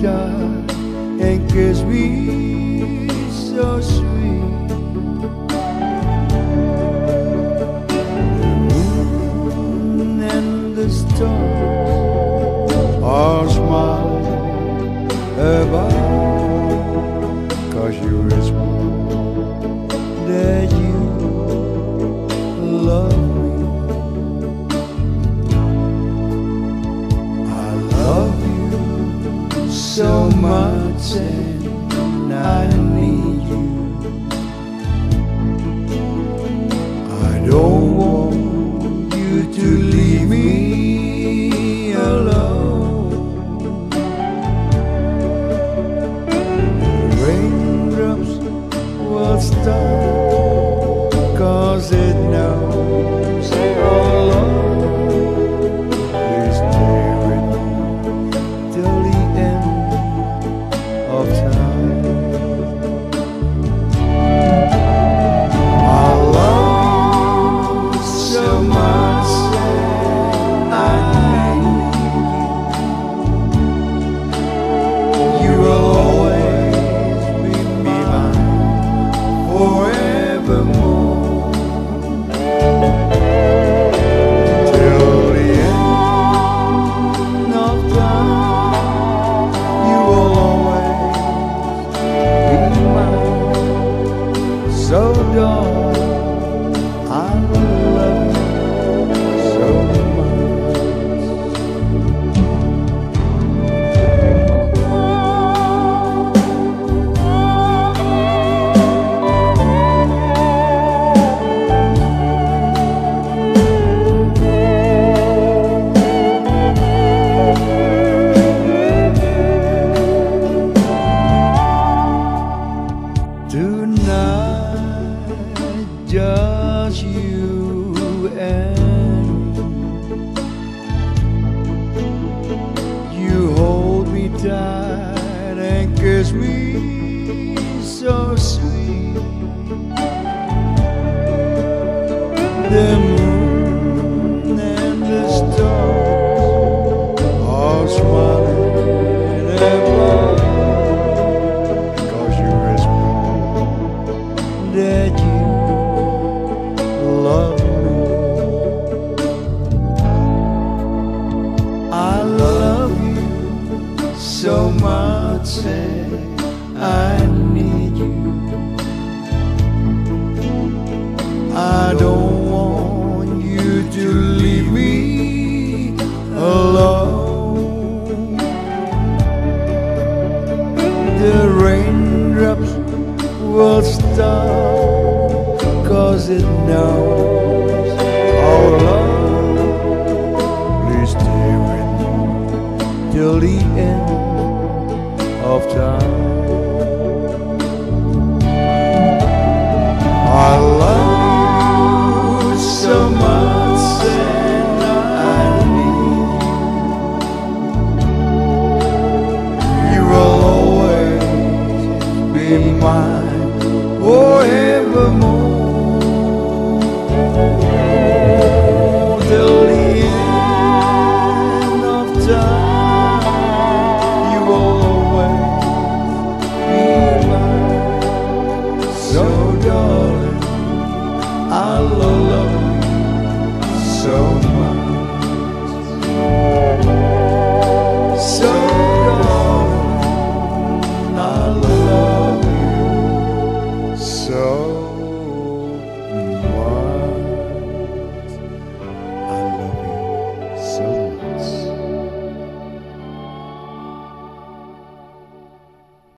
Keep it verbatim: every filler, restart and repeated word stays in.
die and kiss me so sweet. The moon and the stars are smiling about, 'cause you whisper that you love me. I love you so much and I need you. I don't want you to leave me alone. The raindrops will stop, 'cause it knows all alone. Please stay with me till the end of time. I love you so much and I need you. You will always be mine forevermore. Till the end of time, you will always be mine. So darling, I love you so much. Tonight, just you and me. You hold me tight and kiss me so sweet. The moon and the stars are smiling above, 'cause you whisper that you love me. I love you so much and I need you. I don't want you to leave me alone. The raindrops will stop, 'cause it knows our love. Please stay with me till the end of time. I love you so much and I need you. You will always be mine forevermore. Till the end of time, you will always be mine. So darling, I love you so